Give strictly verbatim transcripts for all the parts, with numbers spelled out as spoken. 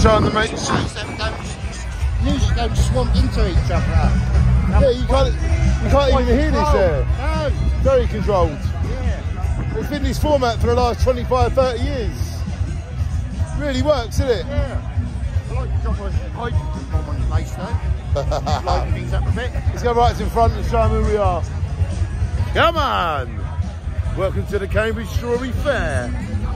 showing the mates. Usually don't swamp into each other. Yeah, you can't, you can't even hear this there. No. Very controlled. Yeah. It's been this format for the last twenty-five, thirty years. Really works, isn't it? Yeah. I like the job of I bomb on the place though. Lighten things up a bit. Let's go right in front and show them who we are. Come on! Welcome to the Cambridge Strawberry Fair.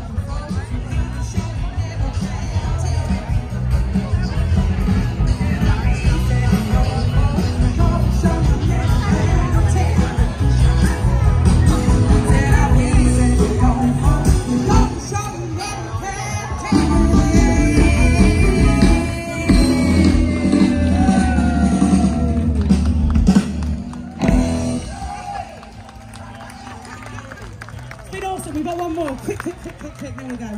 Awesome, we've got one more. Quick, quick, quick, quick, quick, there we go.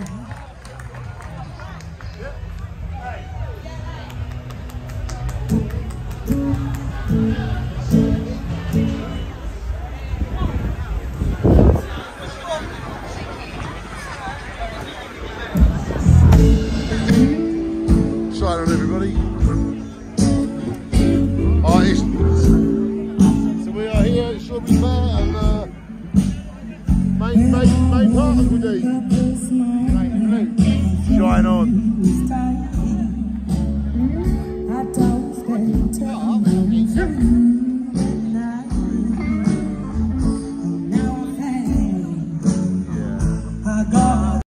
Shine on everybody. Artists. So we are here at Strawberry Fair and uh, Main, main, main part of the day. Shine on. I got